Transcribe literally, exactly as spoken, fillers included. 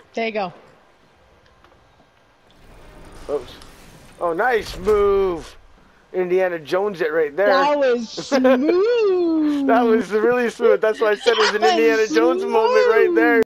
There you go. Oops. Oh, nice move. Indiana Jones it right there. That was smooth. That was really smooth. That's why I said it was an That was Indiana Jones moment right there.